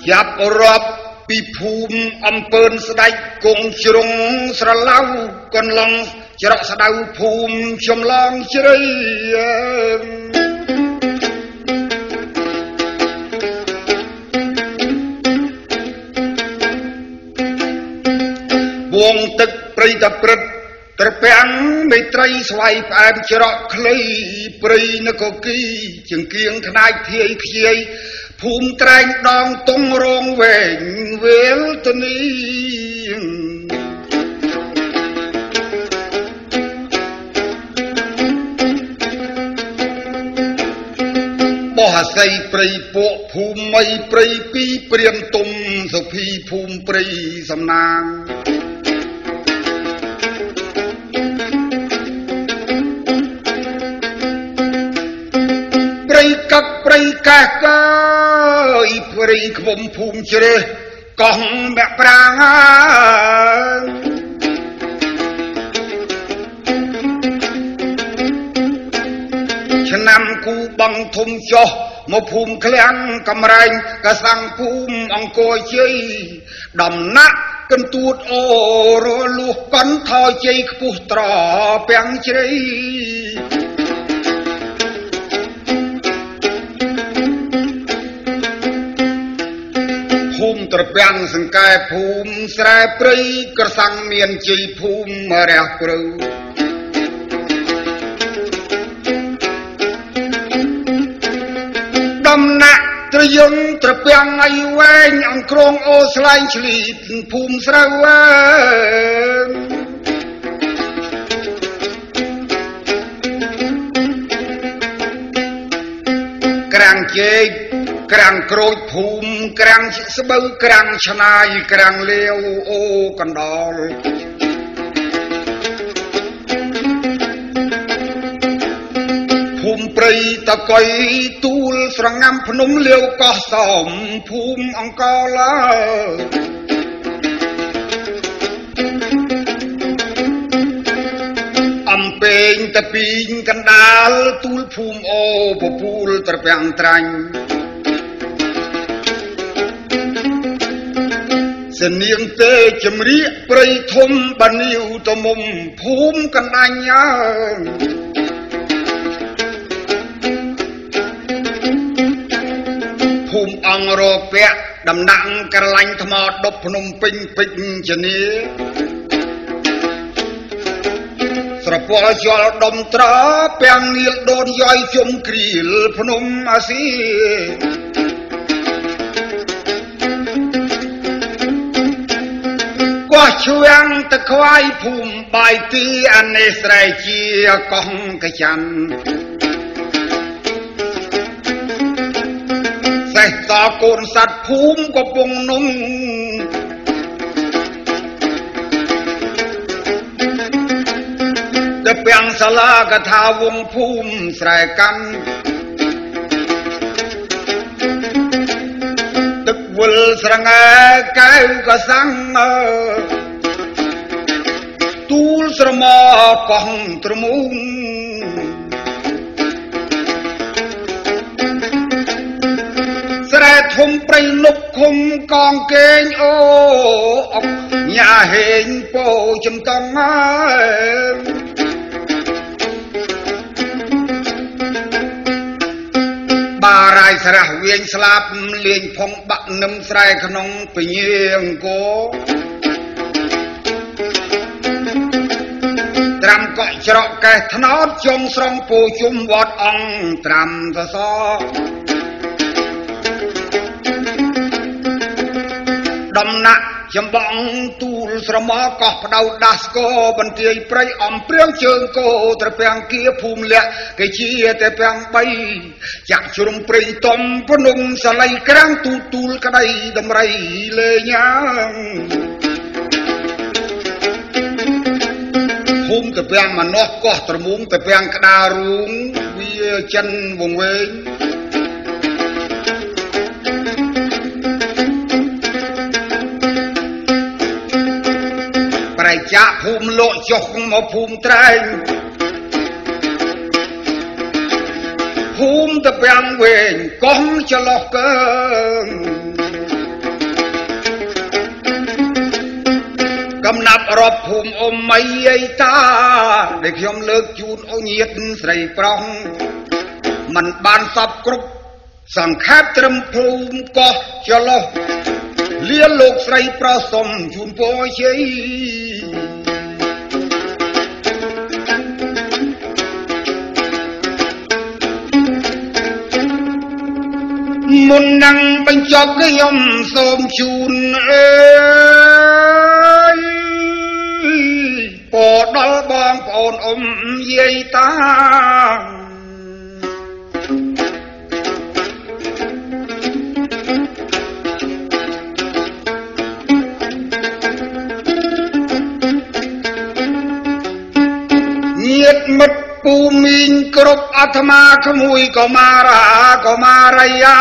ចាប់រាប់ពីភូមិអំពើស្ដេចគង់ជ្រុងស្រឡៅកន្លងច្រកស្ដៅភូមិខ្ញុំឡងជ្រៃវងទឹកព្រៃតព្រឹតត្រពាំងមេត្រីស្វាយផ្អែមច្រកខ្លីព្រៃនគរគីចង្គៀងខ្នាចធាយខ្ជាយភូមិត្រែងដងតុងរងវែងវេលទនីបោះអាស័យព្រៃពួកភូមិមីព្រៃពីរព្រាមទុំសុភីភូមិព្រៃសំណាងកឹកព្រៃកាសកើយព្រៃខ្មុំភូមិជ្រេះកោះមាក់ប្រាងឆ្នាំគូបងធំចោះមកភូមិឃ្លាំងកំរែងកសាំងភូមិអង្គរជ័យដំណាក់កន្ទួតអូរលួសកន់ថយជ័យខ្ពស់ត្រពាំងជ្រៃភូមិត្រពាំងសង្កែភូមិស្រែព្រៃក្រសាំងមានជ័យភូមិរះព្រៅដំណាក់ត្រយងត្រពាំងអីវែងអង្គគ្រងអូស្លែងឆ្លីភូមិស្រូវក្រាំងជែកក្រាំងក្រូចភូមិក្រាំងស្បូវក្រាំងឆ្នាយក្រាំងលាវអូកណ្ដោលភូមិព្រៃតកុយទូលស្រងាំភ្នំលាវកោះសោមភូមិអង្គរឡើអំពេងតពីងកណ្ដាលទូលភូមិអូពពូលត្រពាំងត្រាញ់សនាងទេចម្រៀកព្រៃធំបានីវតមុំភូមិកណ្ដាញភូមិអង្គរពៈដំណាក់ក្រឡាញ់ថ្មដប់ភ្នំពេញពេជ្រជនីស្រពាល់ជល់ដុំត្រពាំងនីលដូនយ៉យជុំគ្រីលភ្នំអាស៊ីកោះឈៀងតខ្វាយភូមិបាយទីអានេស្រែជាកោះកចាន់សេះតកូនសัตว์ភូមិកំពង់នំតពាំងសាលាកថាវងភូមិស្រែកាន់ទឹកវិលស្រងែកែវកសាំងទូលស្រមកោះត្រមុំស្រែធំព្រៃលុបឃុំកងកេងអូអុកញ៉ាហេងពោចំតងបារាយស្រះវៀងស្លាប់លេងផុងបាក់នឹមស្រែក្នុងពញាអង្គត្រាំកក់ច្រកកែថ្នោតជុំស្រងពូជុំវត្តអង្គត្រាំសសដំណាក់ចំបងទូលស្រមកោះផ្ដៅដាស់កោបន្ទាយព្រៃអំព្រាវជើងគោត្រពាំងគៀភូមិលក្ខគេជាតែពាំង3ចាក់ជ្រុំព្រៃតំភ្នំសលៃក្រាំងទូលក្ដីដំរីលេញ៉ាងភូមិត្រពាំងមនោះកោះត្រមុំត្រពាំងក្តាររូងវាចិនវងវែងប្រៃចាក់ភូមិលោកចុះមកភូមិត្រែងភូមិត្រពាំងវែងកោះចន្លោះកើដំណាប់រាប់ភូមិអ៊ំអីយាយតាដែលខ្ញុំលើកជូនអូនញាតស្រីប្រុសมันបានសពគ្រប់សង្ខេបត្រឹមភូមិកោះចលោះលាលោកស្រីប្រុសសុំជូនពរជ័យមុននឹងបញ្ចប់ខ្ញុំសូមជូនអើយពរដល់បងប្អូនអ៊ំយាយតាញាតិមិត្តពូមីងគ្រប់អាត្មាក្មួយក៏មារាយា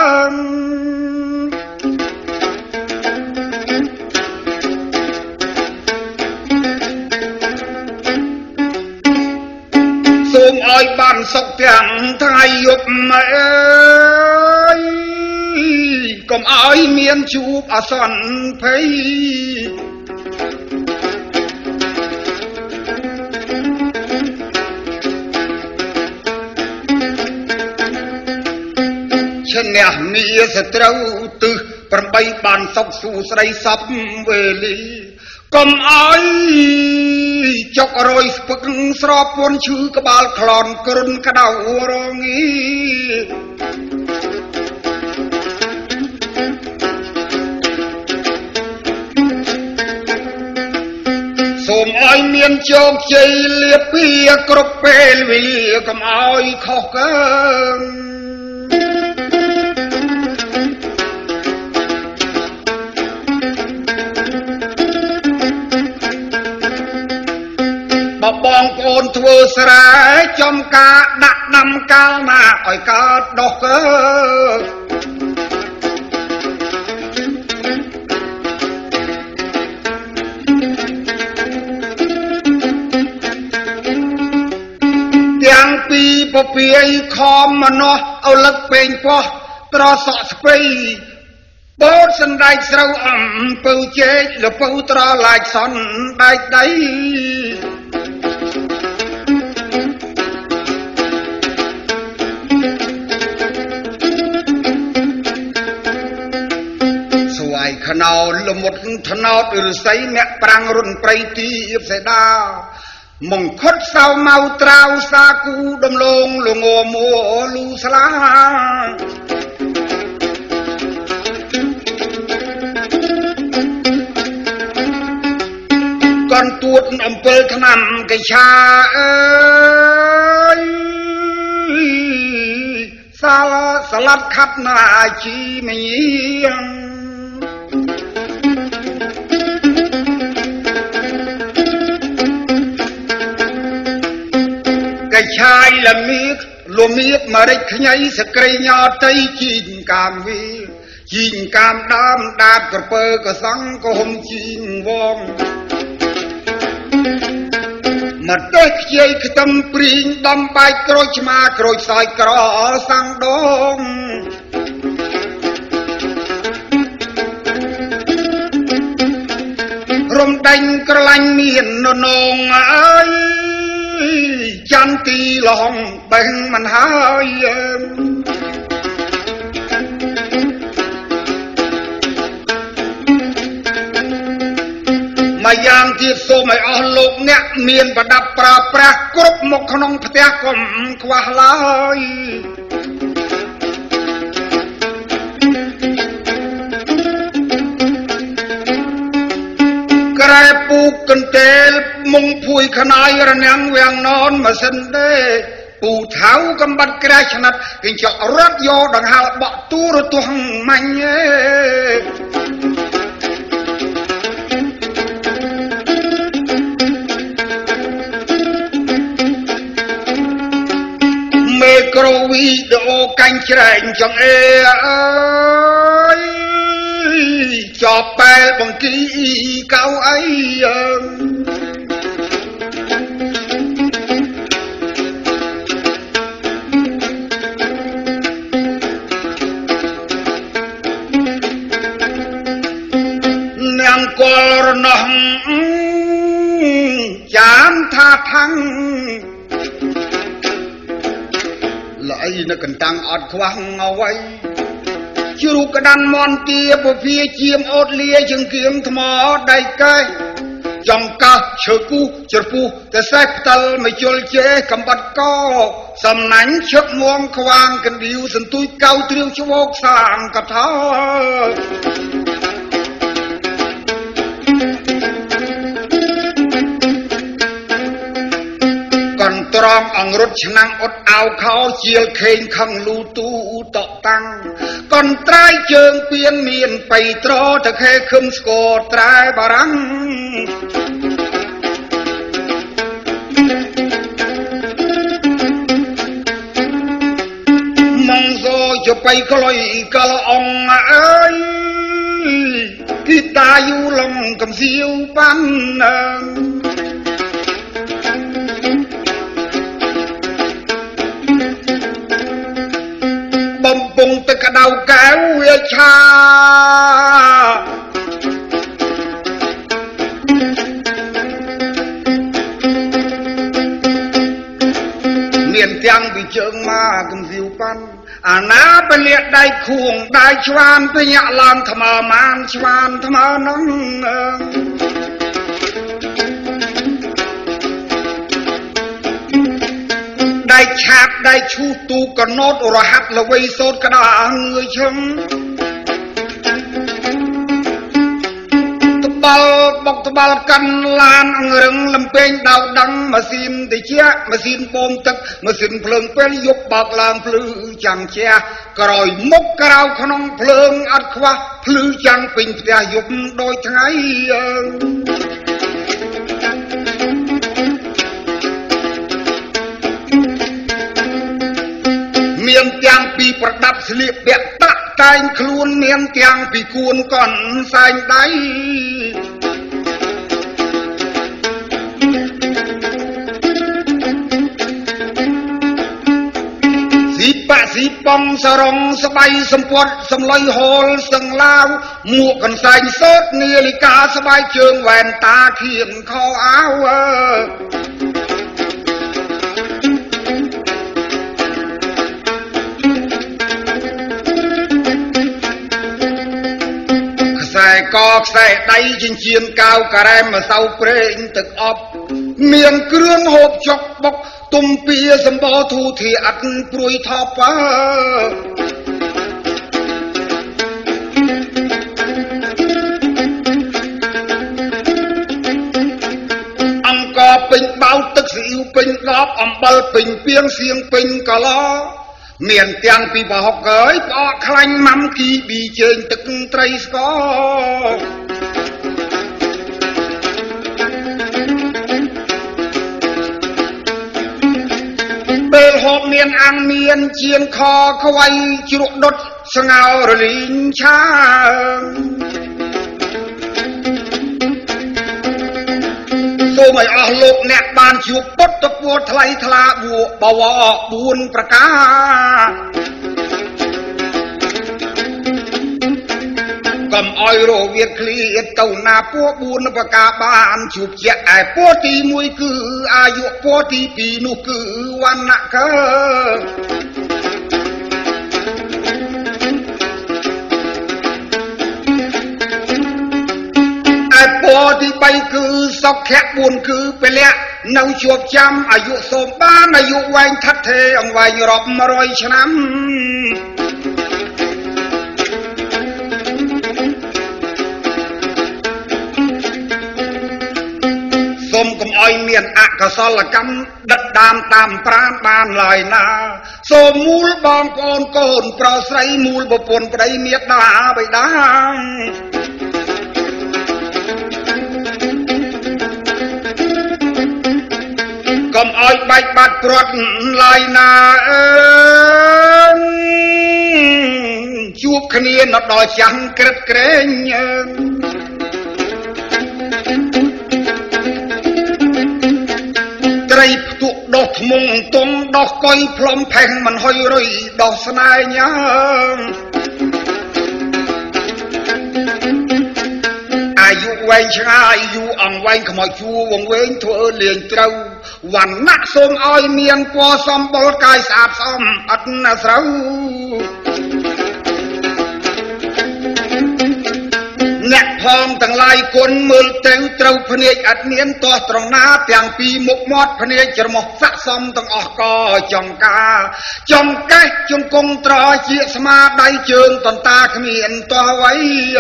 សូមឲ្យបានសុខទាំងថ្ងៃយប់អើយកុំឲ្យមានជួបអសន្នភ័យឈ្នះនីសត្រូវទឹះ8បានសុខសួស្ដីសពវេលាកុំឲ្យចុករយស្ពឹកស្រពពន់ឈឺក្បាលក្លន់គ្រុនក្តៅរងីសូមឲ្យមានជោគជ័យលាភីគ្រប់ពេលវេលាកុំឲ្យខុសកើបងប្អូនធ្វើស្រែចំការដាក់ដាំកាលណាឲ្យកើតដុះកើទាំងពីពពាយខំមនោះអលឹកពេងពោះត្រសក់ស្ពៃបោតសណ្ដែកស្រូវអំពៅជែកលពៅត្រឡាយសន់ដែកដៃខ្នោលមុតថ្នោតឫស្សីអ្នកប្រាំងរុនព្រៃទីសេដាមង្ខុតសៅម៉ៅត្រាវសាគូដំឡងលងមួលូស្លាកនទួតអំពិលថ្នាំកៃឆាអើយសាឡាត់ខាត់ណាជីមញៀងកឆាយលមៀកលមៀកមរិចខ្ញីសក្រីញ៉តៃជីងកាមវីជីងកាមដើមដាបក្រពើកសង្កហុំជីងវងមកទេខ្ជិយខ្ទឹមព្រីងដំបែកក្រូចឆ្មាក្រូចសោយក្រសាំងដងរំដេញក្រឡាញ់មានននងអើយចន្ទីឡងបេះមិនហើយមកយ៉ាងទៀតសូមឲ្យអស់លោកអ្នកមានប្រដាប់ប្រើប្រាស់គ្រប់មុខក្នុងផ្ទះកុំខ្វះឡើយក្រែពូកកន្ទេលមុងភួយខ្នាយរនាំងវាំងននម៉ាស៊ីនទេពូថៅកំបាត់ក្រាឆ្និតគេចក់រត់យកដង្ហើបក់ទូរទស្សន៍មាញ់មេក្រូវីដេអូកាញ់ច្រែងចង្អេអើយចប់បែលបង្គីកៅអីនាងកលរណោះចានថាថាំងឡើយនៅកន្តាំងអត់ខ្វះអ្វីជ្រូកក្តាន់មន់ទាពភាជាមអូតលាជង្គៀមថ្មដៃកែចំកោះឈើគូជ្រពុះតែសេះផ្ទិលមកជលជេកំបាត់កសំណាញ់ឈឹកងងខ្វាងកណ្ដៀវសន្ទួយកៅត្រៀវច្បោកសាងកថាកន្ត្រងអង្រុតឆ្នាំងអត់អាវខោជាលខេងខឹងលូទូតតាំងកន្ត្រៃជើងពៀនមានបៃត្រតខេខឹមស្គរត្រែបារាំងមកសោជបៃក្លុយកលអងអើយគីតាយូឡងកំសៀវប៉ាន់បំពងទឹកកដៅកែវវាឆាមានទាំងពីជើងមកកំសៀវប៉ាន់អាណាបលៀកដៃខួងដៃឆ្វានទៅញាក់ឡើងថ្មើម៉ានឆ្វានថ្មើនឹងដៃឆាបដៃឈូសទូកណូតរហាត់ល្វីសោតក្តាងើយឈឹងត្បាល់បុកត្បាល់កាន់ឡានអង្រឹងលំពេងដៅដឹងម៉ាស៊ីនតិចម៉ាស៊ីនបូមទឹកម៉ាស៊ីនភ្លើងពេលយប់បើកឡើងភ្លឺចាំងជះក្រោយមុខក្រៅក្នុងភ្លើងអត់ខ្វះភ្លឺចាំងពេញផ្ទះយប់ដូចថ្ងៃមានទាំងពីប្រដាប់ស្លៀកពាក់តាក់តែងខ្លួនមានទាំងពីគួនកន់សែងដៃស៊ីប៉ាស៊ីប៉ងសរងស្បៃសម្ពត់សម្លុយហូលសឹងឡាវមួកកន្សែងសោតនាឡិកាស្បែកជើងវ៉ែនតាខៀនខោអាវខ្សែកខ្សែដៃចិញ្ចៀនកៅការ៉ែម្សៅប្រេងទឹកអប់មានគ្រឿងហូបចុកបុកទុំពៀសម្បោធូធាអត់ព្រួយថប់អង្គពេញបៅទឹកស៊ីអ៊ូពេញដបអំបិលពេញពីងសៀងពេញកឡមានទាំងពីបោកហើយផ្អកខ្លាញ់ម៉ាំគីប៊ីជើងទឹកត្រីស្កពេលហូបមានអាំងមានជៀនខខ្វៃជ្រក់ដុតស្ងោរលីងឆាសូមឲ្យអស់លោកអ្នកបានជួបពុទ្ធពរថ្លៃថ្លាបវ4ប្រការកុំឲ្យរវាឃ្លៀតទៅណាពរ4ប្រការបានជួបជាឯពរទី1គឺអាយុពរទី2នោះគឺវណ្ណៈកើពរទី3គឺសុខៈ4គឺពលៈនៅជួបចាំអាយុសូមបានអាយុវែងថិតថេរអង្វែងរាប់100ឆ្នាំសូមកុំឲ្យមានអកុសលកម្មដិតដាមតាមប្រាណបានឡើយណាសូមមូលបងប្អូនកូនប្រុសស្រីមូលប្រពន្ធប្តីមេត្តាបិតាកុំឲ្យបែកបាត់ព្រាត់ឡើយណាជួបគ្នានៅដល់ចាំងក្រឹតក្រែងត្រីផ្ទុកដោះធ្មងទងដោះកុយផ្លុំផេះមិនហុយរុយដោះស្នេហ៍ញ៉ាអាយុវែងឆ្ងាយយូរអង្វែងខ្មោចជួវងវែងធ្វើលេងត្រូវវណ្ណៈសូមឲ្យមានពណ៌សម្បុរកាយស្អាតសមអត់ណាស្រូវអ្នកផងទាំងឡាយគុណមើលទៅត្រូវភ្នែកអត់មានទាស់ត្រង់ណាទាំងពីមុខមាត់ភ្នែកច្រមុះស័កសមទាំងអស់ក៏ចង្ការចង្កេះជង្គង់ត្រជាស្មាដៃជើងតន្តាគ្មានទាស់អ្វី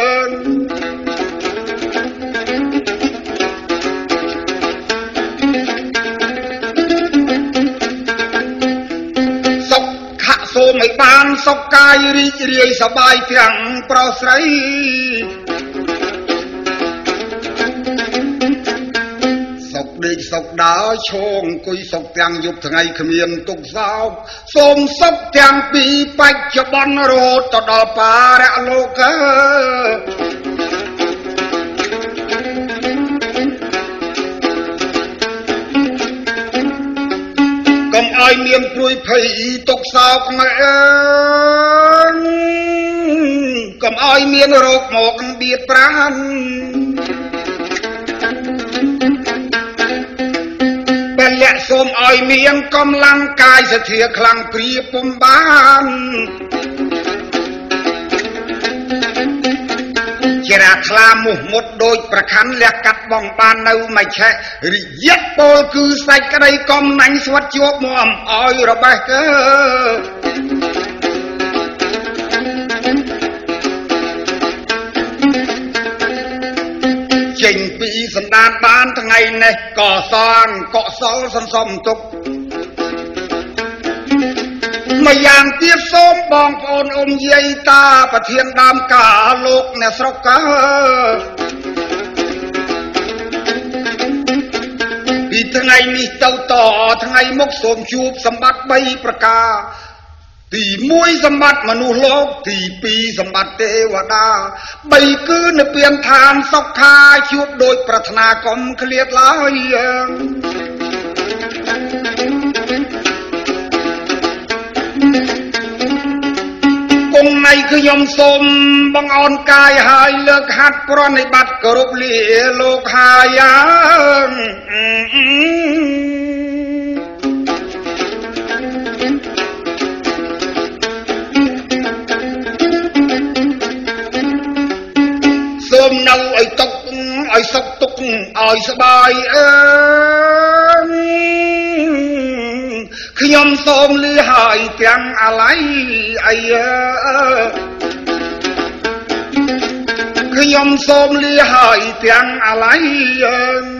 សុខៈសូមឲ្យបានសុខកាយរីករាយសប្បាយទាំងប្រុសស្រីដេកសុកដើរឈងអង្គុយសុកទាំងយប់ថ្ងៃគ្មានទុកសោកសូមសុកទាំងពីបច្ចុប្បន្នរហូតទៅដល់បរលោកកុំឲ្យមានព្រួយភ័យទុកសោកមកកុំឲ្យមានរោគមកបៀតប្រាណលាក់សូមឲ្យមានកម្លាំងកាយសទ្ធាខ្លាំងព្រាពុំបានជារាខ្លាមុះមុតដូចប្រខ័ណ្ឌលះកាត់បងបាននៅមិនឆេះរិយៈពលគឺសាច់ក្តីកំណាញ់ស្វិតជាប់មកឲ្យរបេះកើចេញពីសន្តានបានថ្ងៃនេះក៏សាងកុសលសន្សំទុកម្យ៉ាងទៀតសូមបងប្អូនអ៊ំយាយតាប្រធានដើមការលោកអ្នកស្រុកកើពីថ្ងៃនេះទៅតថ្ងៃមុខសូមជួបសម្បត្តិ3ប្រការទី1សម្បត្តិមនុស្សលោកទី2សម្បត្តិទេវតា3គឺនិព្វានឋានសុខាជួបដោយប្រាថ្នាកុំឃ្លាតឡើយគង់នៃខ្ញុំសូមបងអោនកាយហើយលើកហាត់ប្រណិប័តគោរពលាលោកហើយសូមនៅឲ្យទុកឲ្យសុខទុកឲ្យសបាយខ្ញុំសូមលាហើយទាំងអាឡ័យអីខ្ញុំសូមលាហើយទាំងអាឡ័យ